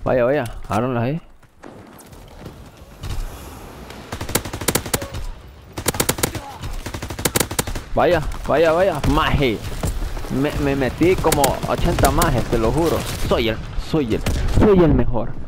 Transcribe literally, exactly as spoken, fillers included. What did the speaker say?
Vaya, vaya, háganlas ahí. Vaya, vaya, vaya, maje. Me, me metí como ochenta majes, te lo juro. Soy el, soy el, soy el mejor.